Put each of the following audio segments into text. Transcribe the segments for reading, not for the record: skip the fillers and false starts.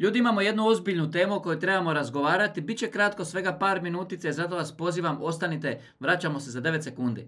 Ljudi, imamo jednu ozbiljnu temu o kojoj trebamo razgovarati. Biće kratko, svega par minutice, zato vas pozivam, ostanite, vraćamo se za 9 sekundi.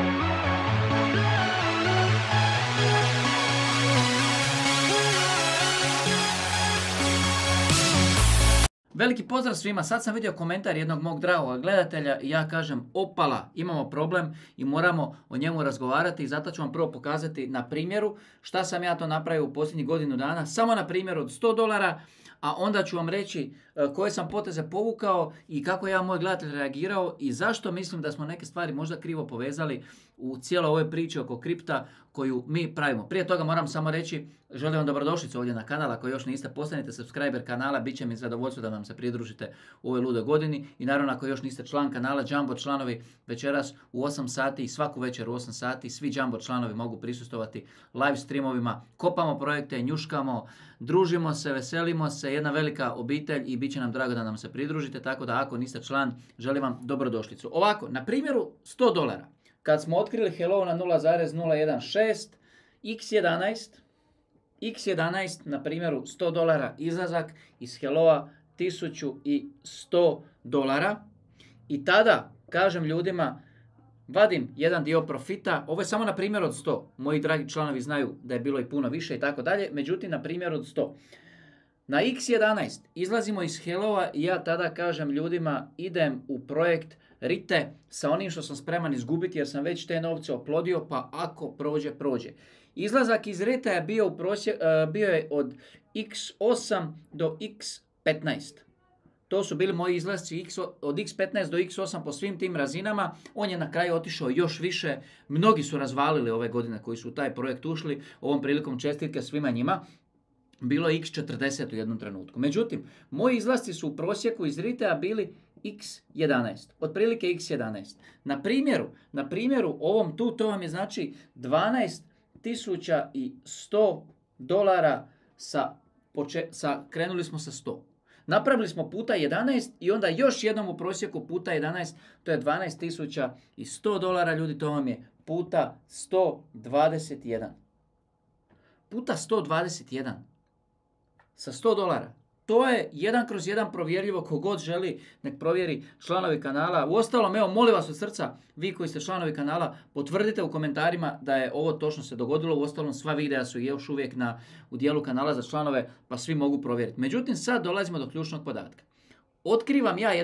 Veliki pozdrav svima, sad sam vidio komentar jednog mog dragog gledatelja i ja kažem opala, imamo problem i moramo o njemu razgovarati i zato ću vam prvo pokazati na primjeru šta sam ja to napravio u posljednjih godinu dana, samo na primjeru od $100, a onda ću vam reći koje sam poteze povukao i kako ja moj gledatelj reagirao i zašto mislim da smo neke stvari možda krivo povezali u cijeloj ovoj priči oko kripta koju mi pravimo. Prije toga moram samo reći, želim vam dobrodošlicu ovdje na kanal, ako još niste, postanite subscriber kanala, bit će mi zadovoljstvo da nam se pridružite u ovoj ludoj godini i naravno ako još niste član kanala Jumbo članovi, večeras u 8 sati i svaku večer u 8 sati svi Jumbo članovi mogu prisustovati live streamovima, kopamo projekte, njuškamo, družimo se, veselimo se, jedna velika obitelj i bit će nam drago da nam se pridružite, tako da ako niste član, želim vam dobrodošlicu. Ovako, na primjeru $100, kad smo otkrili Hello na 0,016, X11 na primjeru $100 izlazak iz Helloa $1100 i tada kažem ljudima vadim jedan dio profita, ovo je samo na primjer od 100, moji dragi članovi znaju da je bilo i puno više i tako dalje, međutim na primjer od 100. Na X11 izlazimo iz Helloa i ja tada kažem ljudima idem u projekt Rite sa onim što sam spreman izgubiti jer sam već te novce oplodio, pa ako prođe, prođe. Izlazak iz Rita je bio je od X8 do X15. To su bili moji izlasci od X15 do X8 po svim tim razinama. On je na kraju otišao još više. Mnogi su razvalili ove godine koji su u taj projekt ušli. Ovom prilikom čestitke svima njima. Bilo je X40 u jednom trenutku. Međutim, moji izlasci su u prosjeku iz Ritea bili X11. Otprilike X11. Na primjeru ovom tu, to vam je znači $12.100 krenuli smo sa 100. Napravili smo puta 11 i onda još jednom u prosjeku puta 11, to je $12.100, ljudi, to vam je puta 121. Puta 121 sa $100. To je 1/1 provjerljivo, kogod želi nek provjeri, članovi kanala. Uostalom, evo, molim vas od srca, vi koji ste članovi kanala, potvrdite u komentarima da je ovo točno se dogodilo. Uostalom, sva videa su još uvijek u dijelu kanala za članove, pa svi mogu provjeriti. Međutim, sad dolazimo do ključnog podatka. Otkrio ja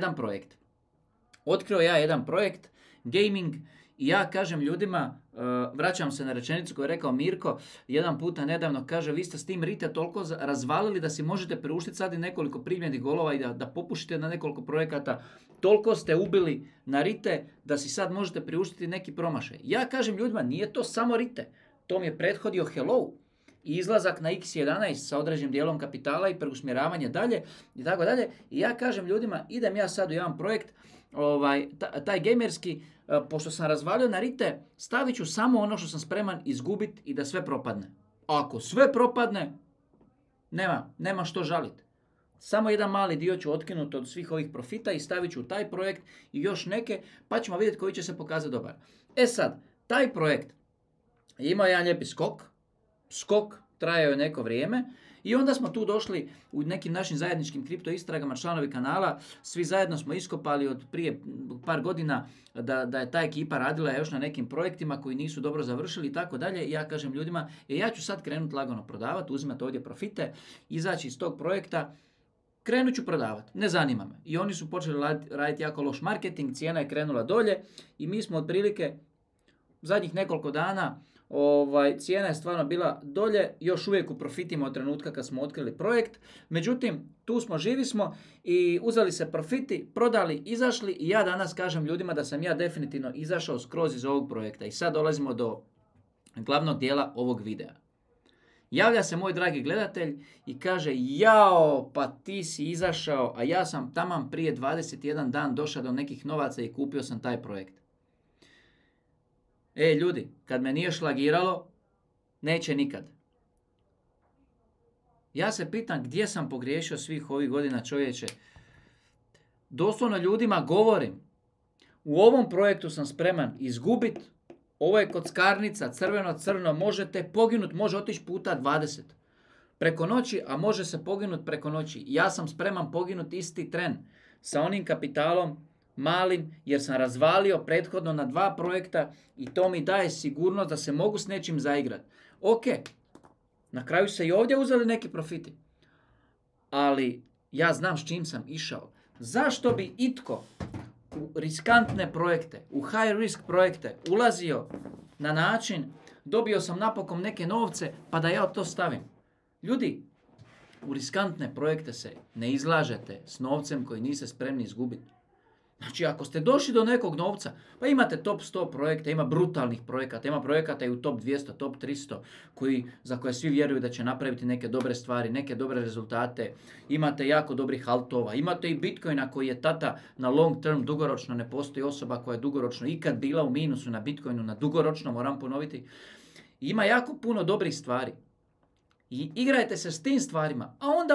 jedan projekt, gaming, i ja kažem ljudima, vraćam se na rečenicu koju je rekao Mirko jedan puta nedavno, kaže vi ste s tim Rite toliko razvalili da si možete priuštiti sad i nekoliko primljenih golova i da popušite na nekoliko projekata. Toliko ste ubili na Rite da si sad možete priuštiti neki promašaj. Ja kažem ljudima, nije to samo Rite, to mi je prethodio Hello i izlazak na X11 sa određenim dijelom kapitala i preusmjeravanje dalje i tako dalje. I ja kažem ljudima, idem ja sad u jedan projekt, taj gamerski, pošto sam razvalio na Rite, stavit ću samo ono što sam spreman izgubiti i da sve propadne. Ako sve propadne, nema što žaliti. Samo jedan mali dio ću otkinuti od svih ovih profita i stavit ću u taj projekt i još neke, pa ćemo vidjeti koji će se pokazati dobar. E sad, taj projekt je imao jedan lijepi skok, trajao je neko vrijeme. I onda smo tu došli u nekim našim zajedničkim kripto istragama, članovi kanala, svi zajedno smo iskopali od prije par godina da je ta ekipa radila još na nekim projektima koji nisu dobro završili i tako dalje. I ja kažem ljudima, ja ću sad krenuti lagano prodavati, uzimati ovdje profite, izaći iz tog projekta, krenut ću prodavati, ne zanima me. I oni su počeli raditi jako loš marketing, cijena je krenula dolje i mi smo otprilike zadnjih nekoliko dana cijena je stvarno bila dolje, još uvijek u profitima od trenutka kad smo otkrili projekt. Međutim, tu smo, živi smo i uzeli se profiti, prodali, izašli i ja danas kažem ljudima da sam ja definitivno izašao skroz iz ovog projekta. I sad dolazimo do glavnog dijela ovog videa. Javlja se moj dragi gledatelj i kaže, jao, pa ti si izašao, a ja sam taman prije 21 dan došao do nekih novaca i kupio sam taj projekt. Ljudi, kad me nije šlagiralo, neće nikad. Ja se pitam gdje sam pogriješio svih ovih godina, čovječe. Doslovno ljudima govorim, u ovom projektu sam spreman izgubiti, ovo je kockarnica, crveno-crno, možete poginuti, može otići puta 20. preko noći, a može se poginuti preko noći. Ja sam spreman poginuti isti tren sa onim kapitalom malim, jer sam razvalio prethodno na 2 projekta i to mi daje sigurnost da se mogu s nečim zaigrati. Ok, na kraju se i ovdje uzeli neki profiti, ali ja znam s čim sam išao. Zašto bi itko u riskantne projekte, u high risk projekte ulazio na način dobio sam napokon neke novce pa da ja to stavim? Ljudi, u riskantne projekte se ne izlažete s novcem koji niste spremni izgubiti. Znači, ako ste došli do nekog novca, pa imate top 100 projekta, ima brutalnih projekata, ima projekata i u top 200, top 300, za koje svi vjeruju da će napraviti neke dobre stvari, neke dobre rezultate. Imate jako dobrih altova, imate i Bitcoina koji je tata na long term, dugoročno. Ne postoji osoba koja je dugoročno ikad bila u minusu na Bitcoinu, na dugoročno, moram ponoviti. Ima jako puno dobrih stvari. I igrajte se s tim stvarima, a onda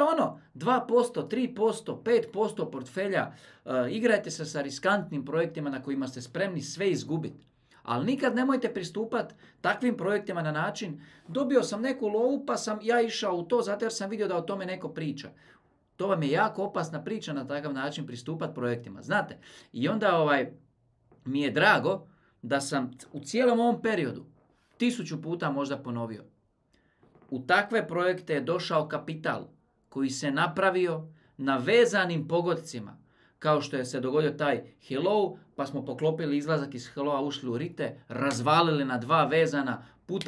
2%, 3%, 5% portfelja, igrajte se sa riskantnim projektima na kojima ste spremni sve izgubiti. Ali nikad nemojte pristupati takvim projektima na način, dobio sam neku lovu pa sam ja išao u to zato jer sam vidio da o tome neko priča. To vam je jako opasna priča na takav način pristupati projektima, znate. I onda mi je drago da sam u cijelom ovom periodu 1000 puta možda ponovio. U takve projekte je došao kapital koji se napravio na vezanim pogodcima. Kao što je se dogodio taj Hello, pa smo poklopili izlazak iz Helloa, ušli u Rite, razvalili na 2 vezana, puta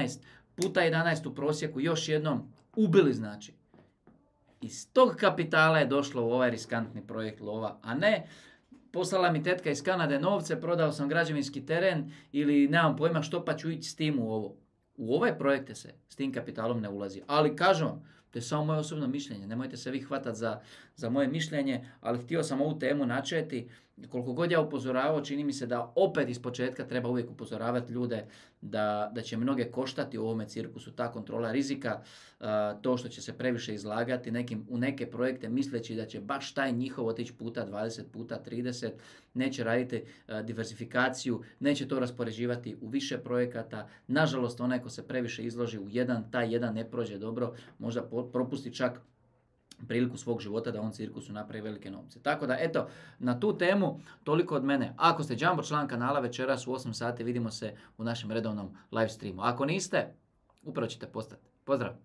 11 u prosjeku, još jednom ubili znači. Iz tog kapitala je došlo u ovaj riskantni projekt lova, a ne poslala mi tetka iz Kanade novce, prodao sam građevinski teren ili nemam pojma što pa ću ići s tim u ovo. U ove projekte se s tim kapitalom ne ulazi. Ali kažem vam, to je samo moje osobno mišljenje. Nemojte se vi hvatati za moje mišljenje, ali htio sam ovu temu načeti. Koliko god ja upozoravao, čini mi se da opet iz početka treba uvijek upozoravati ljude da će mnoge koštati u ovome cirkusu ta kontrola rizika, to što će se previše izlagati u neke projekte misleći da će baš taj njihov otići puta 20, puta 30, neće raditi diversifikaciju, neće to raspoređivati u više projekata. Nažalost, onaj ko se previše izloži u jedan, taj jedan ne prođe dobro, možda propusti čak priliku svog života da on cirkusu napravi velike novce. Tako da, eto, na tu temu toliko od mene. Ako ste Jumbo član kanala, večeras u 8 sati vidimo se u našem redovnom live streamu. Ako niste, upravo ćete postati. Pozdrav!